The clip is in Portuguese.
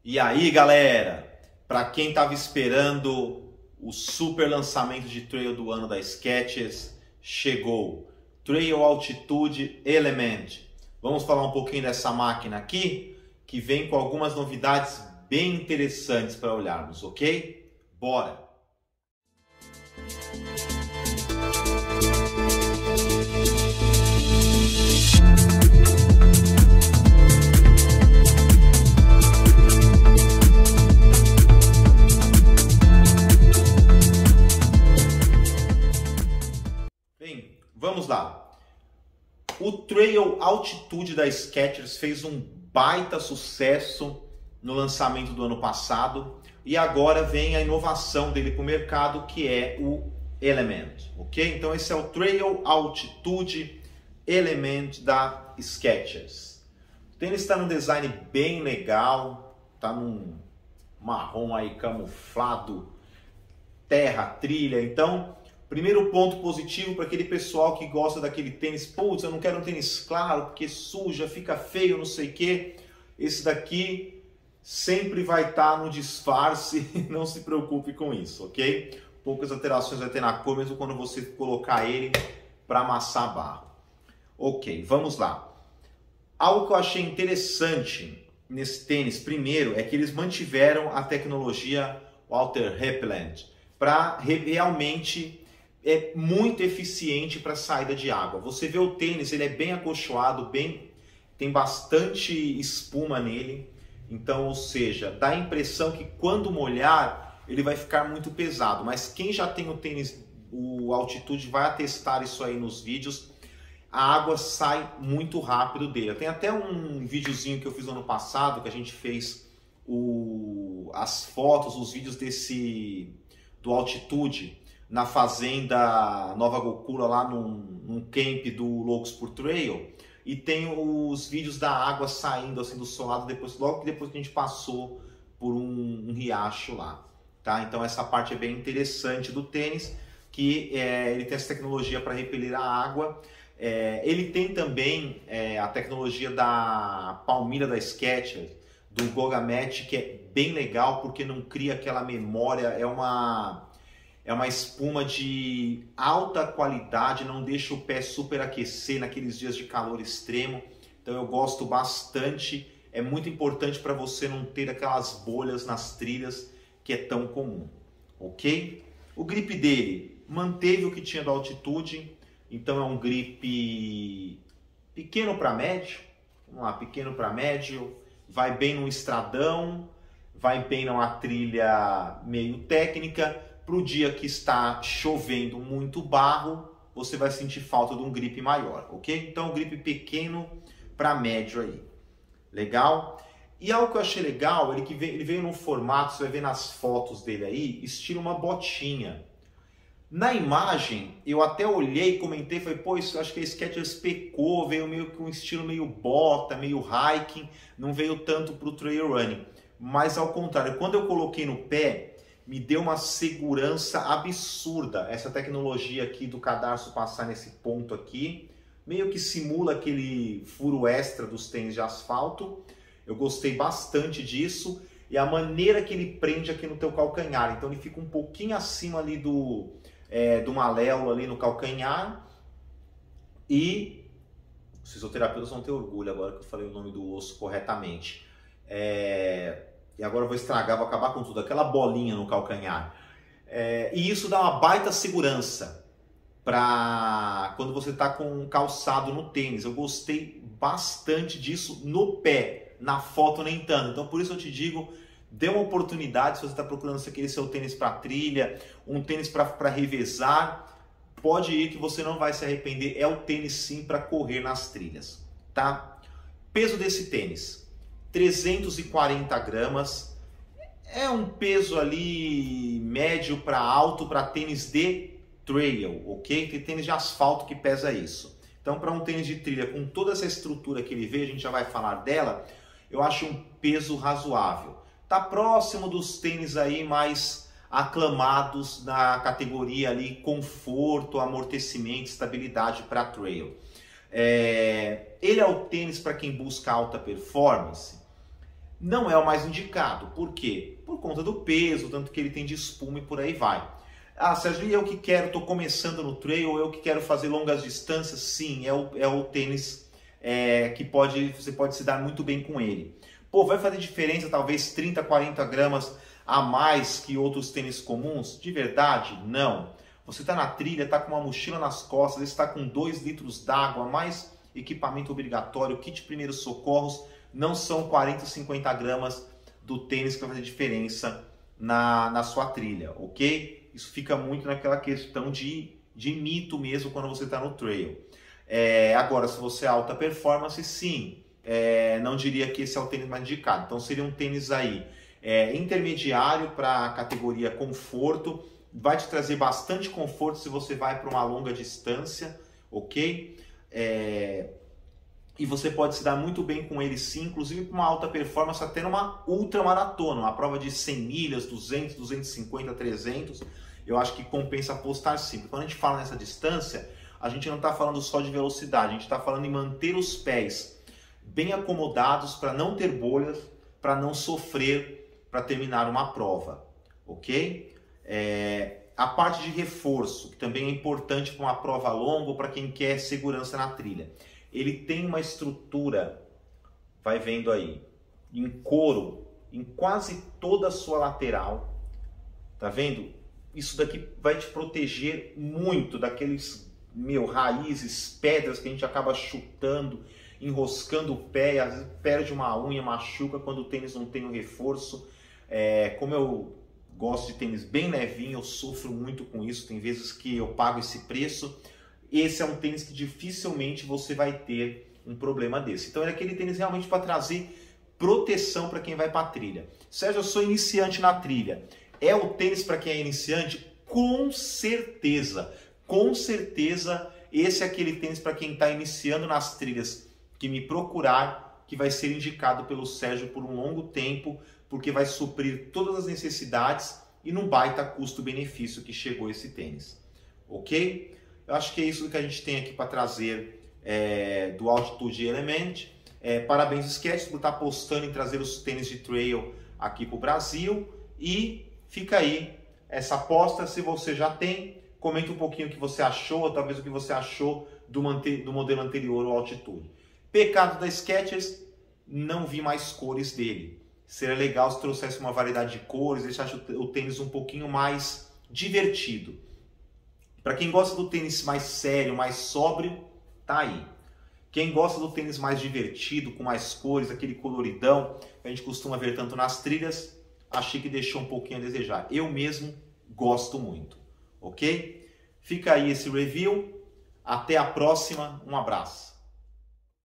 E aí, galera, para quem estava esperando o super lançamento de trail do ano da Skechers, chegou. Trail Altitude Element. Vamos falar um pouquinho dessa máquina aqui, que vem com algumas novidades bem interessantes para olharmos, ok? Bora! Bem, vamos lá. O Trail Altitude da Skechers fez um baita sucesso no lançamento do ano passado e agora vem a inovação dele para o mercado, que é o Element, ok? Então esse é o Trail Altitude Element da Skechers. O tênis está num design bem legal, está num marrom aí camuflado, terra, trilha. Então, primeiro ponto positivo para aquele pessoal que gosta daquele tênis, putz, eu não quero um tênis claro porque suja, fica feio, não sei o que. Esse daqui sempre vai estar no disfarce, não se preocupe com isso, ok? Poucas alterações vai ter na cor, mesmo quando você colocar ele para amassar barro. Ok, vamos lá. Algo que eu achei interessante nesse tênis, primeiro, é que eles mantiveram a tecnologia Water Repellent para realmente é muito eficiente para saída de água. Você vê o tênis, ele é bem acolchoado, tem bastante espuma nele. Então, ou seja, dá a impressão que quando molhar, ele vai ficar muito pesado. Mas quem já tem o tênis, o Altitude, vai atestar isso aí nos vídeos. A água sai muito rápido dele. Tem até um videozinho que eu fiz no ano passado, que a gente fez as fotos, os vídeos do Altitude na fazenda Nova Gokula, lá num camp do Loucos por Trail. E tem os vídeos da água saindo assim do solado logo depois que a gente passou por um riacho lá, tá? Então essa parte é bem interessante do tênis, que ele tem essa tecnologia para repelir a água. Ele tem também a tecnologia da palmilha da Skechers, do Goga Match, que é bem legal porque não cria aquela memória, é uma espuma de alta qualidade, não deixa o pé superaquecer naqueles dias de calor extremo. Então eu gosto bastante, é muito importante para você não ter aquelas bolhas nas trilhas que é tão comum, ok? O grip dele manteve o que tinha da Altitude, então é um grip pequeno para médio, vamos lá, pequeno para médio, vai bem no estradão, vai bem numa trilha meio técnica. Para o dia que está chovendo muito barro, você vai sentir falta de um grip maior, ok? Então, um grip pequeno para médio aí. Legal? E algo que eu achei legal, ele veio num formato, você vai ver nas fotos dele aí, estilo uma botinha. Na imagem, eu até olhei, comentei, falei, pô, isso, acho que a Skechers pecou, veio meio com um estilo meio bota, meio hiking, não veio tanto para o trail running. Mas ao contrário, quando eu coloquei no pé, me deu uma segurança absurda. Essa tecnologia aqui do cadarço passar nesse ponto aqui, meio que simula aquele furo extra dos tênis de asfalto. Eu gostei bastante disso. E a maneira que ele prende aqui no teu calcanhar. Então ele fica um pouquinho acima ali do maléolo ali no calcanhar. E os fisioterapeutas vão ter orgulho agora que eu falei o nome do osso corretamente. E agora eu vou estragar, vou acabar com tudo. Aquela bolinha no calcanhar. E isso dá uma baita segurança para quando você está com um calçado no tênis. Eu gostei bastante disso no pé. Na foto nem tanto. Então por isso eu te digo, dê uma oportunidade se você está procurando aquele seu tênis para trilha, um tênis para revezar. Pode ir que você não vai se arrepender. É o tênis sim para correr nas trilhas. Tá? Peso desse tênis. 340 gramas, é um peso ali médio para alto para tênis de trail, ok? Tem tênis de asfalto que pesa isso. Então, para um tênis de trilha com toda essa estrutura que ele veio, a gente já vai falar dela, eu acho um peso razoável. Tá próximo dos tênis aí mais aclamados na categoria ali conforto, amortecimento, estabilidade para trail. Ele é o tênis para quem busca alta performance. não é o mais indicado. Por quê? Por conta do peso, tanto que ele tem de espuma e por aí vai. Ah, Sérgio, e eu que quero, estou começando no trail, eu que quero fazer longas distâncias? Sim, é o tênis que você pode se dar muito bem com ele. Pô, vai fazer diferença talvez 30, 40 gramas a mais que outros tênis comuns? De verdade, não. Você está na trilha, está com uma mochila nas costas, está com 2 litros d'água, mais equipamento obrigatório, kit primeiros socorros, não são 40, 50 gramas do tênis que vai fazer diferença na sua trilha, ok? Isso fica muito naquela questão de mito mesmo quando você está no trail. Agora, se você é alta performance, sim, não diria que esse é o tênis mais indicado. Então seria um tênis aí intermediário para a categoria conforto, vai te trazer bastante conforto se você vai para uma longa distância, ok? E você pode se dar muito bem com ele sim, inclusive para uma alta performance, até numa ultramaratona, uma prova de 100 milhas, 200, 250, 300, eu acho que compensa apostar sim. Quando a gente fala nessa distância, a gente não está falando só de velocidade, a gente está falando em manter os pés bem acomodados para não ter bolhas, para não sofrer para terminar uma prova, ok? A parte de reforço, que também é importante para uma prova longa ou para quem quer segurança na trilha. Ele tem uma estrutura, vai vendo aí, em couro, em quase toda a sua lateral, tá vendo? Isso daqui vai te proteger muito daqueles, raízes, pedras que a gente acaba chutando, enroscando o pé, às vezes perde uma unha, machuca quando o tênis não tem o reforço. Como eu gosto de tênis bem levinho, eu sofro muito com isso, tem vezes que eu pago esse preço. Esse é um tênis que dificilmente você vai ter um problema desse. Então é aquele tênis realmente para trazer proteção para quem vai para a trilha. Sérgio, eu sou iniciante na trilha. É o tênis para quem é iniciante? Com certeza. Com certeza esse é aquele tênis para quem está iniciando nas trilhas que me procurar, que vai ser indicado pelo Sérgio por um longo tempo, porque vai suprir todas as necessidades e num baita custo-benefício que chegou esse tênis. Ok? Eu acho que é isso que a gente tem aqui para trazer do Altitude Element. Parabéns, Skechers, por estar apostando em trazer os tênis de trail aqui para o Brasil. E fica aí essa aposta. Se você já tem, comenta um pouquinho o que você achou, ou talvez o que você achou do modelo anterior, o Altitude. Pecado da Skechers, não vi mais cores dele. Seria legal se trouxesse uma variedade de cores, deixasse o tênis um pouquinho mais divertido. Para quem gosta do tênis mais sério, mais sóbrio, tá aí. Quem gosta do tênis mais divertido, com mais cores, aquele coloridão, que a gente costuma ver tanto nas trilhas, achei que deixou um pouquinho a desejar. Eu mesmo gosto muito, ok? Fica aí esse review. Até a próxima. Um abraço.